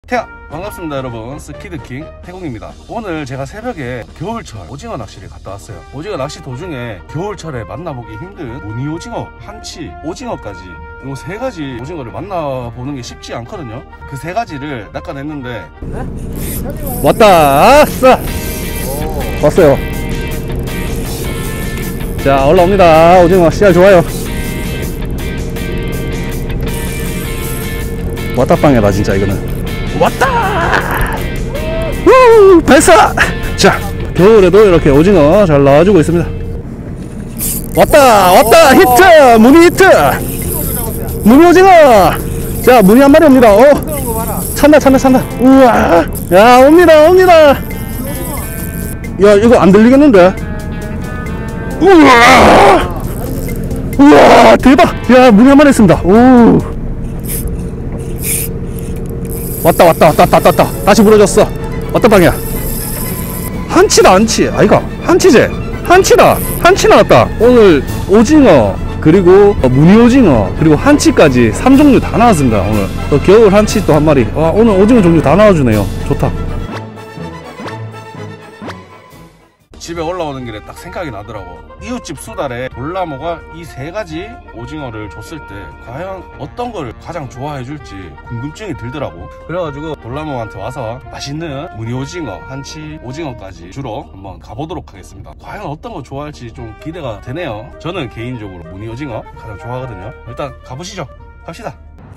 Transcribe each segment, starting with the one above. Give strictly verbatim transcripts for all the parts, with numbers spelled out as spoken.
태아 반갑습니다 여러분. 스키드킹 태공입니다. 오늘 제가 새벽에 겨울철 오징어 낚시를 갔다 왔어요. 오징어 낚시 도중에 겨울철에 만나보기 힘든 무늬 오징어, 한치, 오징어까지 이 세 가지 오징어를 만나보는 게 쉽지 않거든요. 그 세 가지를 낚아냈는데 왔다. 아싸. 왔어요. 자, 올라옵니다. 오징어 씨알 좋아요. 왔다 빵이다 진짜 이거는. 왔다! 우! 발사! 자, 겨울에도 이렇게 오징어 잘 나와주고 있습니다. 왔다! 왔다! 히트! 무늬 히트! 무늬 오징어! 자, 무늬 한 마리 옵니다. 어? 찬다, 찬다, 찬다. 우와! 야, 옵니다, 옵니다! 야, 이거 안 들리겠는데? 우와! 우와! 대박! 야, 무늬 한 마리 있습니다. 오! 왔다 왔다 왔다 왔다 왔다 다시 부러졌어. 어떤 방이야? 한치다 한치 아이가 한치제 한치다 한치 나왔다. 오늘 오징어 그리고 무늬 오징어 그리고 한치까지 삼 종류 다 나왔습니다. 오늘 또 겨울 한치 또 한 마리. 와, 오늘 오징어 종류 다 나와주네요. 좋다. 집에 올라오는 길에 딱 생각이 나더라고. 이웃집 수달에 돌나무가 이 세 가지 오징어를 줬을 때 과연 어떤 걸 가장 좋아해 줄지 궁금증이 들더라고. 그래가지고 돌나무한테 와서 맛있는 무늬 오징어, 한치, 오징어까지 주로 한번 가보도록 하겠습니다. 과연 어떤 거 좋아할지 좀 기대가 되네요. 저는 개인적으로 무늬 오징어 가장 좋아하거든요. 일단 가보시죠. 갑시다.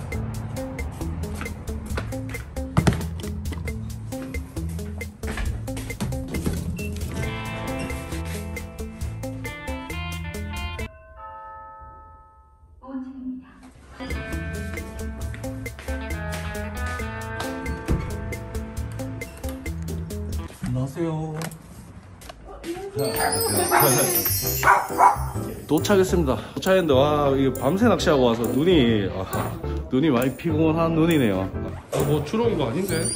안녕하세요. 도착했습니다. 도착했는데 와, 이게 밤새 낚시하고 와서 눈이 아, 눈이 많이 피곤한 눈이네요. 아, 뭐 주로 온 거 아닌데?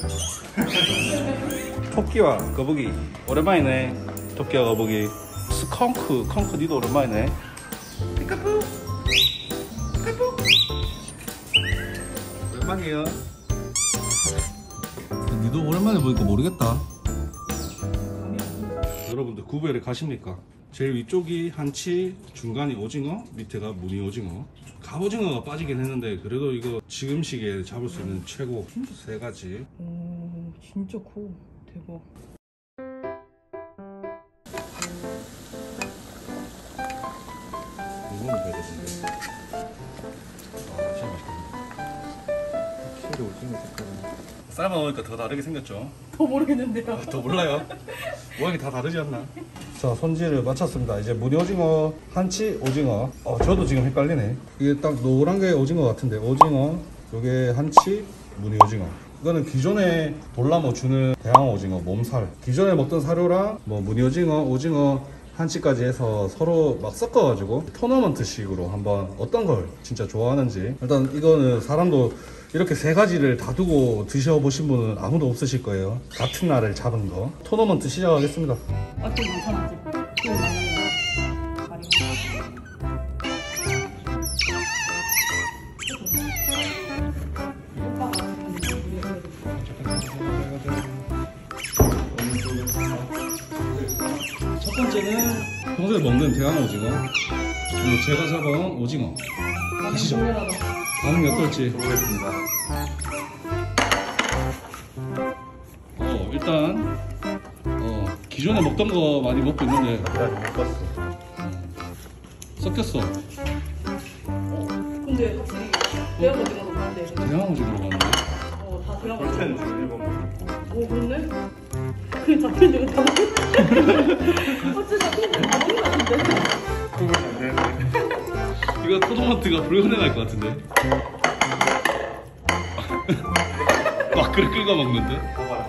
토끼와 거북이 오랜만이네. 토끼와 거북이. 스컹크, 컹크 니도 오랜만이네. 피카푸 피카푸 오랜만이에요. 니도 오랜만에 보니까 모르겠다. 여러분들 구별에 가십니까? 제일 위쪽이 한치, 중간이 오징어, 밑에가 무늬 오징어. 갑오징어가 빠지긴 했는데 그래도 이거 지금 시기에 잡을 수 있는 최고 세 가지. 오, 진짜 커. 대박. 이거는 되겠는데. 아, 진짜 맛있겠네. 키로 오징어 색깔은 삶아 먹으니까 더 다르게 생겼죠? 더 모르겠는데요. 아, 더 몰라요? 모양이 다 다르지 않나? 자, 손질을 마쳤습니다. 이제 무늬 오징어, 한치, 오징어. 어, 저도 지금 헷갈리네. 이게 딱 노란 게 오징어 같은데 오징어, 요게 한치, 무늬 오징어. 이거는 기존에 돌나무 주는 대왕 오징어 몸살. 기존에 먹던 사료랑 뭐 무늬 오징어, 오징어, 한치까지 해서 서로 막 섞어가지고 토너먼트 식으로 한번 어떤 걸 진짜 좋아하는지. 일단 이거는 사람도 이렇게 세 가지를 다 두고 드셔보신 분은 아무도 없으실 거예요. 같은 날을 잡은 거. 토너먼트 시작하겠습니다. 아, 좀 괜찮았지? 좀 많이 첫 번째는 평소에 먹는 대왕 오징어, 그리고 제가 잡아온 오징어. 가시죠. 반응이 어떨지 보겠습니다. 어, 일단 어, 기존에 먹던 거 많이 먹고 있는데 어, 섞였어. 어, 근데 확실히 대형 오징어도 많은데. 대왕 오징어로 갔는데. 어, 다 대형 오징어. 오, 그렇네? 그 잡힌 데가 다 먹는 거 어째 잡힌 데가 다 먹는 거 같은데? 이거 토너먼트가 불가능할 것 같은데. 막 그래 긁어 먹는데.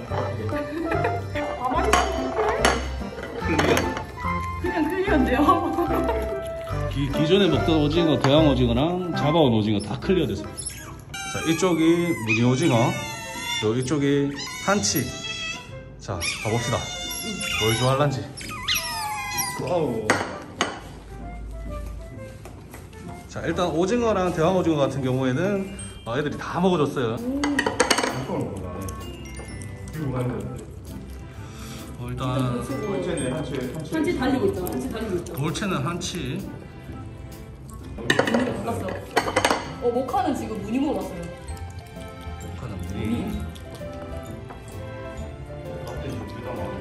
가만히 클리어. 그냥 클리어인데요? 기, 기존에 먹던 오징어, 대왕 오징어랑 잡아온 오징어 다 클리어 됐습니다. 자, 이쪽이 무늬 오징어, 요 이쪽이 한치. 자, 가봅시다. 뭘 좋아할란지. 와우. 자, 일단 오징어랑 대왕 오징어 같은 경우에는 애들이 다 먹어줬어요. 지금 가는 건데. 어, 일단 돌체는 한치 한치. 한치 달리고 있죠. 한치 달리고 있죠. 돌체는 한치. 문이 바꿨어. 어 모카는 지금 무늬 먹어봤어요. 모카는 무늬. 앞에 지금 둘다 많아.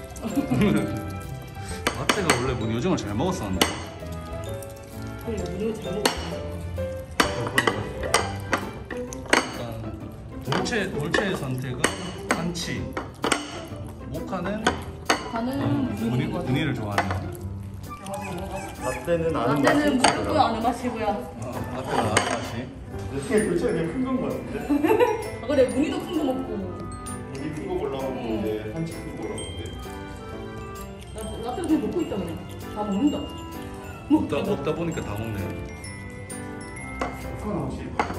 마태가 원래 무늬 오징어 잘 먹었었는데. 그래 무늬 잘 먹었어. 일단 돌체 돌체의 선택은 한치. 모카는 가는 어, 무늬 무늬, 먹는 거 같아. 무늬를 좋아하네요. 라떼는 아는 라떼는 맛이 무조건 있더라. 아는 맛이고요. 어, 마태가 맛이. 근데 돌체가 그냥 큰건 같은데. 아 그래 무늬도 큰 거 먹고. 우리 큰거 올라오고 이제 한치 큰거 올라오는데. 라- 라떼도 그냥 먹고 있다 그냥. 다 먹는다. 먹다 먹다 보니까 다 먹네. 그건 혹시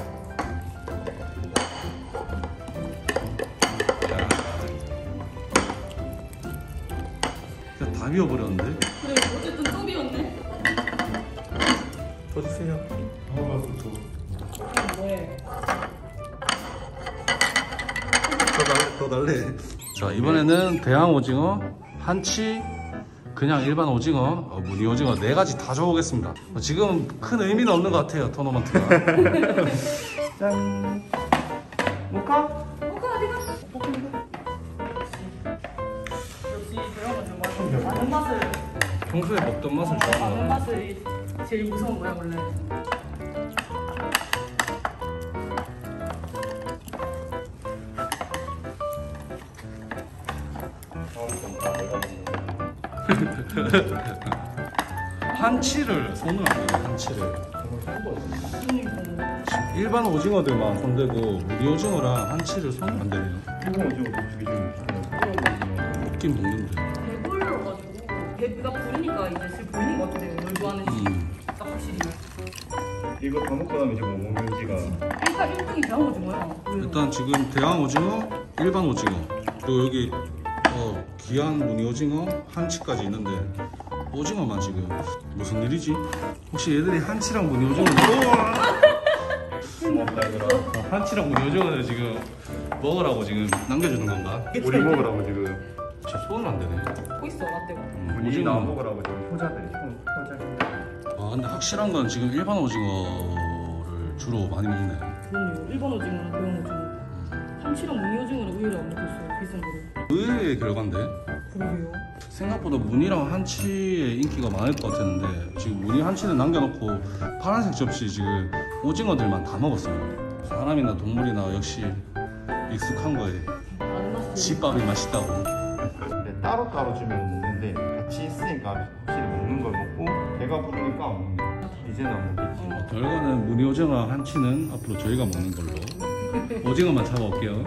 그냥 다 비워버렸는데? 그래 어쨌든 좀이었네. 더 주세요. 먹어봤어 또. 뭐해? 더 달래, 더 달래. 자, 이번에는 대왕 오징어, 한치, 그냥 일반 오징어, 어, 무늬 오징어 네 가지 다 줘보겠습니다. 어, 지금 큰 의미는 없는 것 같아요, 토너먼트가. 짠. 모카? 모카 어디가? 역시 대형은 정말 아는 맛을 평소에 먹던 맛을 아는 좋아하는 맛을 제일 무서운 거야 원래. 한치를 손을 안 대요, 한치를. 음, 일반 오징어들만 손대고 무늬 오징어랑 한치를 손을 안 대네요. 일본 오징어 되게 좀 먹긴 먹는데. 배불러가지고 배가 부르니까 이제 슬 보이는 것 같아. 뭘 좋아하는지 음. 딱 확실히. 이거 다 먹고 나면 이제 뭐 먹는지가 일단 일 등이 대형 오징어야. 일단 지금 대왕 오징어, 일반 오징어, 또 여기 어, 귀한 무늬 오징어, 한치까지 있는데 오징어만 지금 무슨 일이지? 혹시 얘들이 한치랑 무늬 오징어를 먹다 이거라. 어, 한치랑 무늬 오징어를 지금 먹으라고 지금 남겨주는 건가? 우리 먹으라고 지금. 제 손을 안 대네. 먹고 있어 라떼가. 음, 우리 오징어. 나 먹으라고 지금 효자들 효자. 아 근데 확실한 건 지금 일반 오징어를 주로 많이 먹네. 그럼요. 일반 오징어랑 대형 오징어. 한치랑 무늬 오징어를 의외로 안 먹었어. 비싼 거를. 의외의 결과인데 그러게요. 생각보다 무늬랑 한치의 인기가 많을 것 같았는데 지금 무늬 한치는 남겨놓고 파란색 접시 지금 오징어들만 다 먹었어요. 사람이나 동물이나 역시 익숙한 거에 아는 맛이. 집밥이 맛있다고. 근데 따로 따로 주면 먹는데 같이 있으니까 확실히 먹는 걸 먹고 배가 부르니까 안 먹는. 이제는 안 먹겠지. 어, 결과는 무늬 오징어 한치는 앞으로 저희가 먹는 걸로. 오징어만 잡아올게요.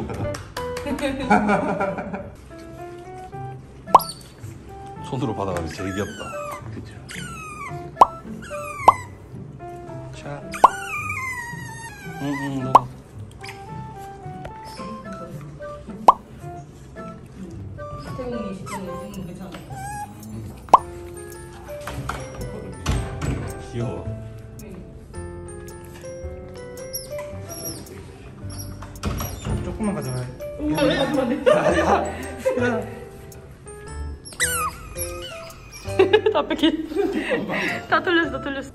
손으로 받아가지고 제일 귀엽다. 그쵸. 자. 응응 먹어. 태국이 시점에 오징어 괜찮아. 귀여워. 조금만 가져와요. 오, 가지마 돼. 다 뺏기. 다 틀렸어, 다 틀렸어.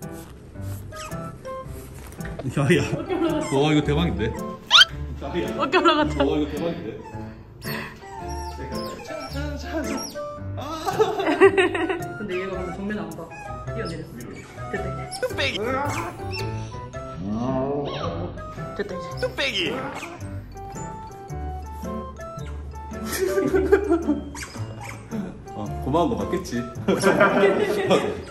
야야. 와 이거 대박인데. 어깨 올라갔다. 와 이거 대박인데. 근데 얘가 방금 정면 안 봐. 뛰어내렸어. 됐다 이제. 뚝배기. 됐다 이제. 뚝배기. 어 고마운 거 맞겠지.